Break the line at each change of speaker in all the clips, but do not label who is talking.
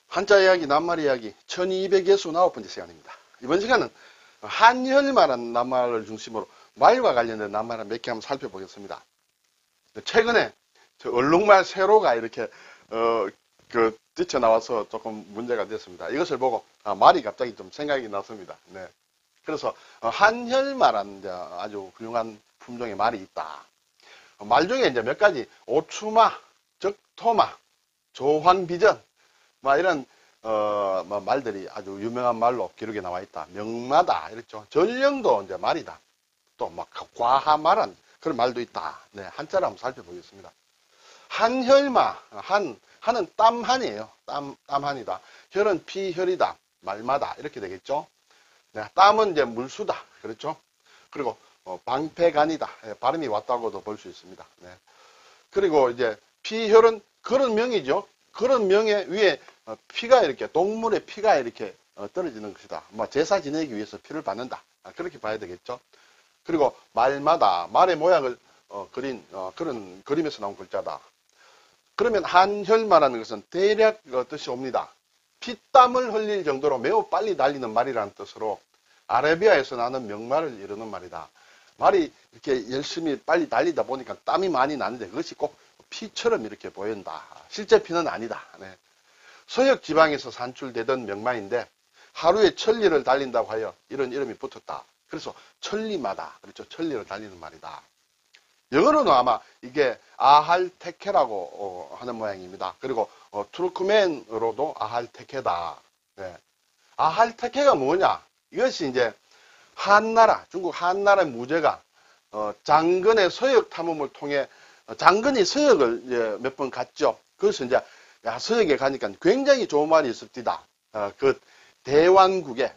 한자 이야기, 낱말 이야기 1269번째 시간입니다. 이번 시간은 한혈말한 낱말을 중심으로 말과 관련된 낱말을 몇 개 한번 살펴보겠습니다. 최근에 얼룩말 세로가 이렇게 뛰쳐나와서 조금 문제가 됐습니다. 이것을 보고 말이 갑자기 좀 생각이 났습니다. 네. 그래서 한혈말한 아주 훌륭한 품종의 말이 있다. 말 중에 이제 몇 가지 오추마, 적토마, 조황비전 이런 말들이 아주 유명한 말로 기록에 나와 있다. 명마다 이랬죠. 전령도 이제 말이다. 또 과하말한 그런 말도 있다. 네, 한자를 한번 살펴보겠습니다. 한혈마, 한은 땀한이에요. 땀한이다. 혈은 피혈이다. 말마다 이렇게 되겠죠. 네, 땀은 이제 물수다. 그렇죠. 그리고 방패간이다. 네, 발음이 왔다고도 볼 수 있습니다. 네. 그리고 이제 피혈은 그런 명이죠. 그런 명에 위에 피가 이렇게 동물의 피가 이렇게 떨어지는 것이다. 제사 지내기 위해서 피를 받는다. 그렇게 봐야 되겠죠. 그리고 말마다 말의 모양을 그린 그런 그림에서 나온 글자다. 그러면 한혈마라는 것은 대략 뜻이 옵니다. 피땀을 흘릴 정도로 매우 빨리 달리는 말이라는 뜻으로 아라비아에서 나는 명말을 이루는 말이다. 말이 이렇게 열심히 빨리 달리다 보니까 땀이 많이 나는데 그것이 꼭 피처럼 이렇게 보인다. 실제 피는 아니다. 네. 서역 지방에서 산출되던 명마인데 하루에 1000리를 달린다고 하여 이런 이름이 붙었다. 그래서 천리마다, 그렇죠. 1000리를 달리는 말이다. 영어로는 아마 이게 아할테케라고 하는 모양입니다. 그리고 투르크멘으로도 아할테케다. 네. 아할테케가 뭐냐? 이것이 이제 한나라, 중국 한나라의 무제가 장건의 서역 탐험을 통해 장건이 서역을 몇 번 갔죠. 그래서 이제 서역에 가니까 굉장히 좋은 말이 있습니다. 그 대완국의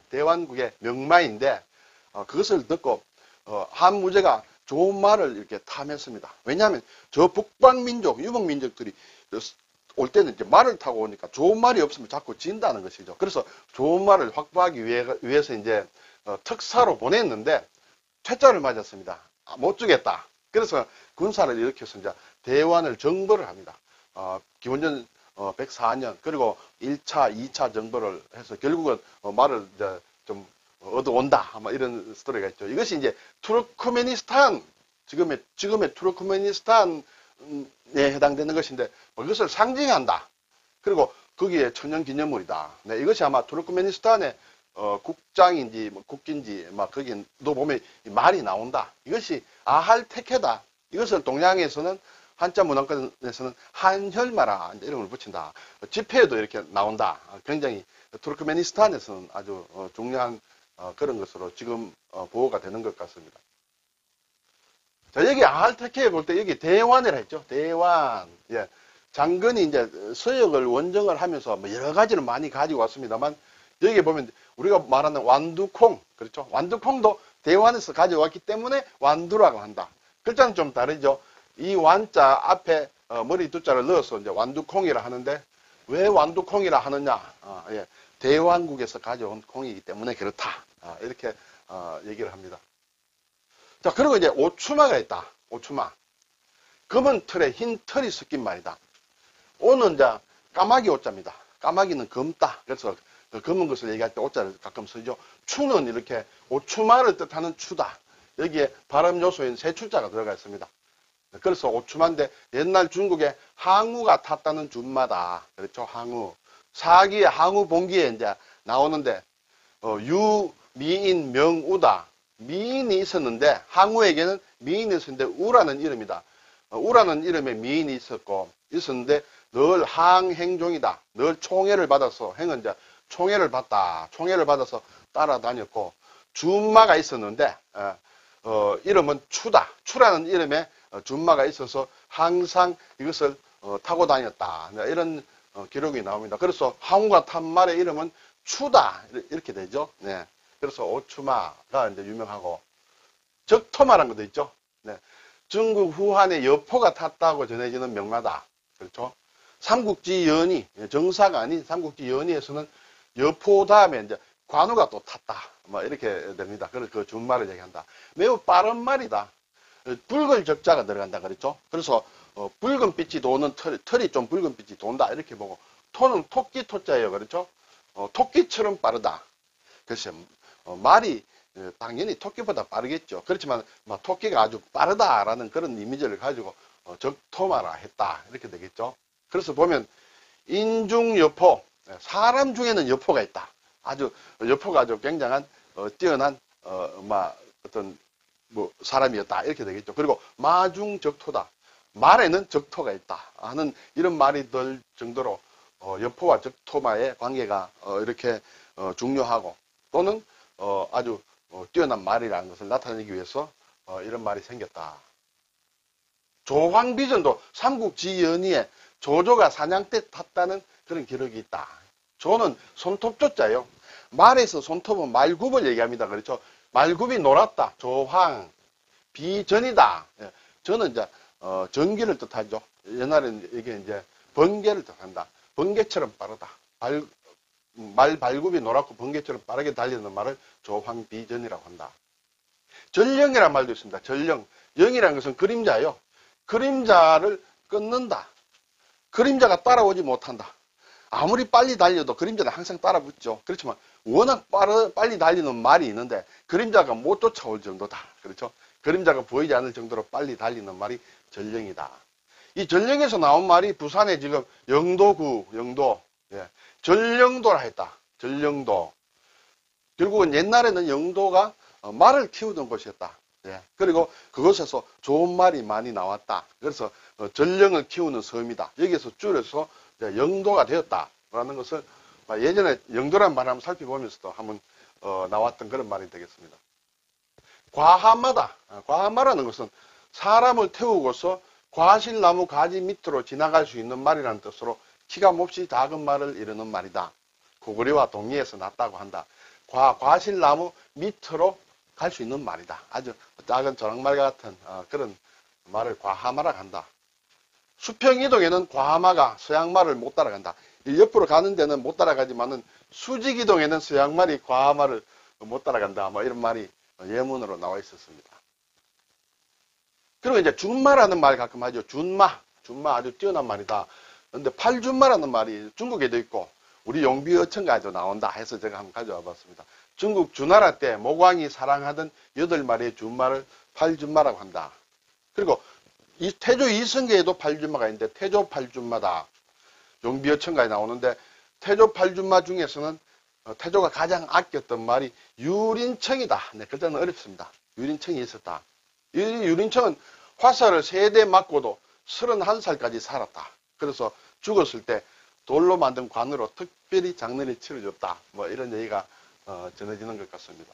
명마인데 그것을 듣고 한무제가 좋은 말을 이렇게 탐했습니다. 왜냐하면 저 북방민족, 유목민족들이 올 때는 이제 말을 타고 오니까 좋은 말이 없으면 자꾸 진다는 것이죠. 그래서 좋은 말을 확보하기 위해서 이제 특사로 보냈는데 퇴짜를 맞았습니다. 못 주겠다. 그래서 군사를 일으켜서 이제 대완을 정벌을 합니다. 기원전 104년 그리고 1차, 2차 정벌을 해서 결국은 말을 이제 좀 얻어온다. 아마 이런 스토리가 있죠. 이것이 이제 투르크메니스탄, 지금의 투르크메니스탄에 해당되는 것인데 이것을 상징한다. 그리고 거기에 천년기념물이다. 네, 이것이 아마 투르크메니스탄의 국장인지 국기인지 거기도 보면 말이 나온다. 이것이 아할테케다. 이것을 동양에서는 한자 문화권에서는 한혈마라 이름을 붙인다. 지폐에도 이렇게 나온다. 굉장히 투르크메니스탄에서는 아주 중요한 그런 것으로 지금 보호가 되는 것 같습니다. 자, 여기 아할테케에 볼 때 여기 대완이라 했죠. 대완. 예. 장건이 이제 서역을 원정을 하면서 여러 가지를 많이 가지고 왔습니다만 여기 보면 우리가 말하는 완두콩, 그렇죠? 완두콩도 대완에서 가져왔기 때문에 완두라고 한다. 글자는 좀 다르죠. 이 완자 앞에 머리 두자를 넣어서 이제 완두콩이라 하는데 왜 완두콩이라 하느냐? 예. 대완국에서 가져온 콩이기 때문에 그렇다. 이렇게 얘기를 합니다. 자, 그리고 이제 오추마가 있다. 오추마. 검은 털에 흰 털이 섞인 말이다. 오는 이제 까마귀 오자입니다. 까마귀는 검다. 그래서 검은 것을 얘기할 때 오자를 가끔 쓰죠. 추는 이렇게 오추마를 뜻하는 추다. 여기에 발음 요소인 세 추자가 들어가 있습니다. 그래서 오추마인데 옛날 중국에 항우가 탔다는 준마다. 그렇죠. 항우. 사기의 항우 봉기에 이제 나오는데 유, 미인, 명우다. 미인이 있었는데 항우에게는 미인이 있었는데 우라는 이름이다. 우라는 이름에 미인이 있었는데 늘 항행종이다. 늘 총애를 받아서 행은 이제 총애를 받다. 총애를 받아서 따라다녔고 준마가 있었는데 이름은 추다. 추라는 이름에 준마가 있어서 항상 이것을 타고 다녔다. 이런 기록이 나옵니다. 그래서 항우가 탄 말의 이름은 추다. 이렇게 되죠. 네. 그래서 오추마가 이제 유명하고 적토마라는 것도 있죠. 네. 중국 후한의 여포가 탔다고 전해지는 명마다. 그렇죠. 삼국지 연의, 정사가 아닌 삼국지 연의에서는 여포 다음에 이제 관우가 또 탔다. 이렇게 됩니다. 그래서 그 준말을 얘기한다. 매우 빠른 말이다. 붉은 적자가 들어간다. 그랬죠. 그래서 붉은 빛이 도는 털이 좀 붉은 빛이 돈다. 이렇게 보고 토는 토끼 토자예요. 그렇죠? 토끼처럼 빠르다. 글쎄, 말이 당연히 토끼보다 빠르겠죠. 그렇지만 토끼가 아주 빠르다라는 그런 이미지를 가지고 적토마라 했다. 이렇게 되겠죠. 그래서 보면 인중여포, 사람 중에는 여포가 있다. 아주 여포가 아주 굉장한 뛰어난 어떤 사람이었다. 이렇게 되겠죠. 그리고 마중적토다. 말에는 적토가 있다 하는 이런 말이 될 정도로 여포와 적토마의 관계가 이렇게 중요하고 또는 아주 뛰어난 말이라는 것을 나타내기 위해서 이런 말이 생겼다. 조황비전도 삼국지연의에 조조가 사냥 때 탔다는 그런 기록이 있다. 조는 손톱조자예요. 말에서 손톱은 말굽을 얘기합니다. 그렇죠? 말굽이 놀았다. 조황 비전이다. 저는 이제 전기를 뜻하죠. 옛날에는 이게 이제 번개를 뜻한다. 번개처럼 빠르다. 말 발굽이 노랗고 번개처럼 빠르게 달리는 말을 조황비전이라고 한다. 전령이라는 말도 있습니다. 전령. 영이라는 것은 그림자예요. 그림자를 끊는다. 그림자가 따라오지 못한다. 아무리 빨리 달려도 그림자는 항상 따라붙죠. 그렇지만 워낙 빨리 달리는 말이 있는데 그림자가 못 쫓아올 정도다. 그렇죠? 그림자가 보이지 않을 정도로 빨리 달리는 말이 전령이다. 이 전령에서 나온 말이 부산에 지금 영도구, 영도, 전령도라 했다. 전령도. 결국은 옛날에는 영도가 말을 키우던 곳이었다. 그리고 그곳에서 좋은 말이 많이 나왔다. 그래서 전령을 키우는 섬이다. 여기에서 줄여서 영도가 되었다라는 것을 예전에 영도라는 말을 한번 살펴보면서도 한번 나왔던 그런 말이 되겠습니다. 과하마다. 과하마라는 것은 사람을 태우고서 과실나무 가지 밑으로 지나갈 수 있는 말이라는 뜻으로 키가 몹시 작은 말을 이루는 말이다. 고구려와 동리에서 났다고 한다. 과실나무 밑으로 갈 수 있는 말이다. 아주 작은 조랑말 같은 그런 말을 과하마라고 한다. 수평이동에는 과하마가 서양말을 못 따라간다. 옆으로 가는 데는 못 따라가지만은 수직이동에는 서양말이 과하마를 못 따라간다. 뭐 이런 말이 예문으로 나와 있었습니다. 그리고 이제 준마라는 말 가끔 하죠. 준마 아주 뛰어난 말이다. 그런데 팔준마라는 말이 중국에도 있고 우리 용비어천가에도 나온다 해서 제가 한번 가져와 봤습니다. 중국 주나라 때 모광이 사랑하던 8마리의 준마를 팔준마라고 한다. 그리고 이 태조 이성계에도 팔준마가 있는데 태조 팔준마다. 용비어천가에 나오는데 태조 팔준마 중에서는 태조가 가장 아꼈던 말이 유린청이다. 네, 글자는 어렵습니다. 유린청이 있었다. 이 유린청은 화살을 3대 맞고도 31살까지 살았다. 그래서 죽었을 때 돌로 만든 관으로 특별히 장례를 치러줬다. 뭐 이런 얘기가 전해지는 것 같습니다.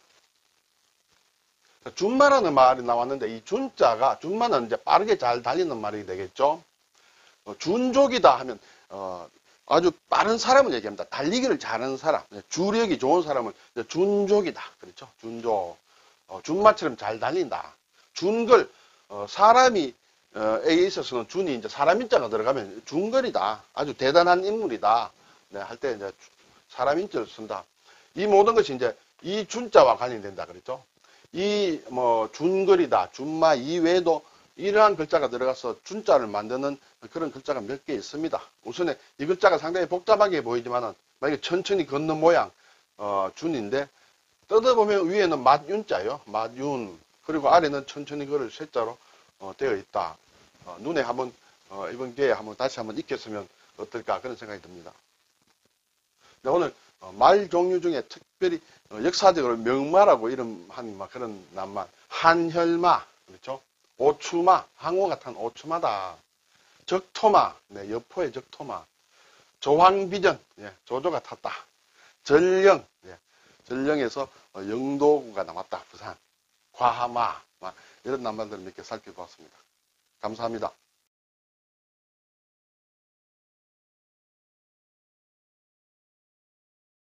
준마라는 말이 나왔는데 이 준자가 준마는 이제 빠르게 잘 달리는 말이 되겠죠. 준족이다 하면 아주 빠른 사람을 얘기합니다. 달리기를 잘하는 사람, 주력이 좋은 사람을 준족이다. 그렇죠? 준족. 준마처럼 잘 달린다. 준걸 사람이 에 있어서는 준이 이제 사람 인자가 들어가면 준걸이다. 아주 대단한 인물이다. 네, 할 때 이제 사람 인자를 쓴다. 이 모든 것이 이제 이 준자와 관련된다. 그랬죠? 이 준걸이다. 준마 이외에도 이러한 글자가 들어가서 준자를 만드는 그런 글자가 몇 개 있습니다. 우선에 이 글자가 상당히 복잡하게 보이지만은 만약에 천천히 걷는 모양 준인데 뜯어보면 위에는 맛윤자예요. 맛윤. 그리고 아래는 천천히 걸을 쇠자로 되어 있다. 눈에 한번 이번 기회에 다시 한번 익혔으면 어떨까 그런 생각이 듭니다. 네, 오늘 말 종류 중에 특별히 역사적으로 명마라고 이름한 그런 낱말 한혈마, 그렇죠? 오추마, 항우가 탄 오추마다. 적토마, 네, 여포의 적토마. 조황비전, 조조가 탔다. 전령, 전령에서 영도구가 나왔다. 부산. 과하마, 이런 낱말들을 몇 개 살펴보았습니다. 감사합니다.